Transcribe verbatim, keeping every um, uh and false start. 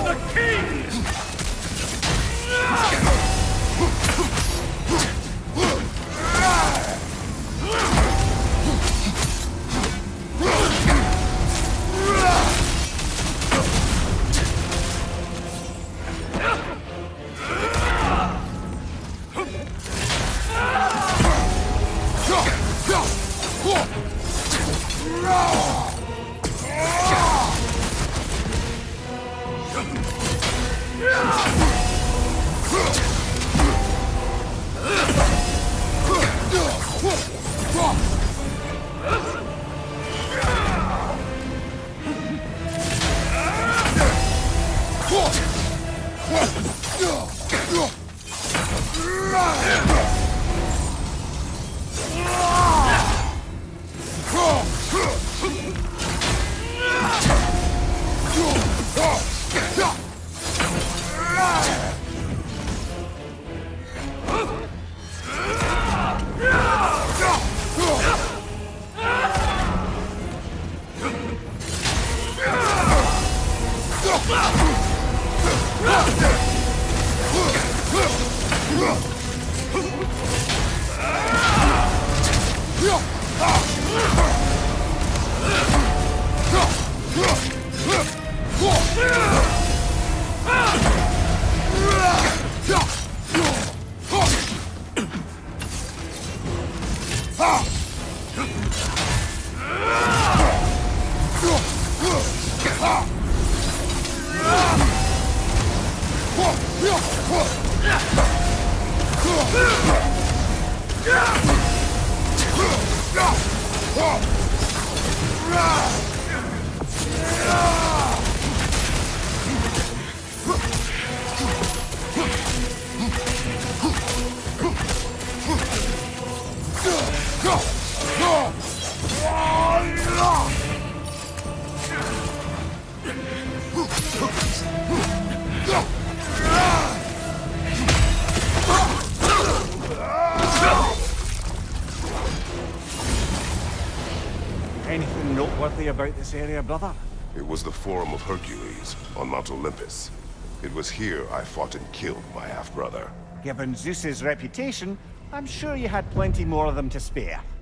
the king! Anything noteworthy about this area, brother? It was the Forum of Hercules on Mount Olympus. It was here I fought and killed my half-brother. Given Zeus's reputation, I'm sure you had plenty more of them to spare.